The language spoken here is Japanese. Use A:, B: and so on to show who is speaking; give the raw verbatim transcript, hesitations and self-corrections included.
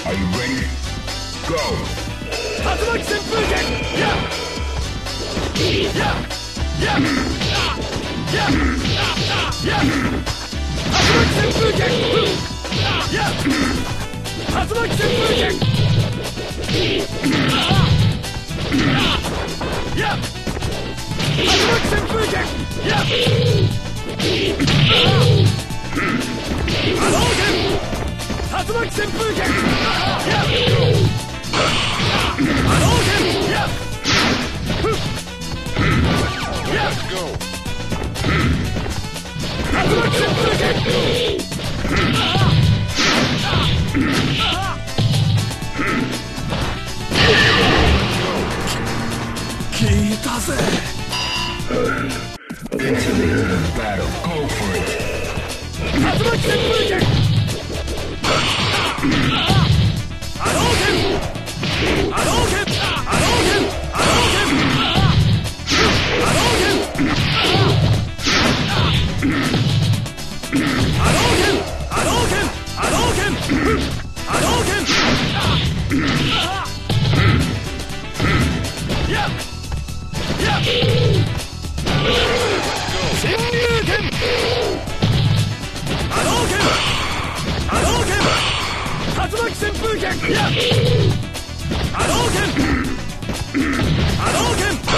A: Are you ready? Go!
B: 竜巻旋風剣やややややや竜巻旋風剣や竜巻旋風剣や竜巻旋風剣や波動拳竜巻旋風剣や波動拳やや竜巻旋風剣聞いたぜ。
A: Continue the battle. Go for it.
B: 竜巻旋風剣波動拳波動拳波動拳波動拳波動拳波動拳波動拳波動拳波動拳やや侵入拳波動拳波動拳竜巻旋風剣や波動拳波動拳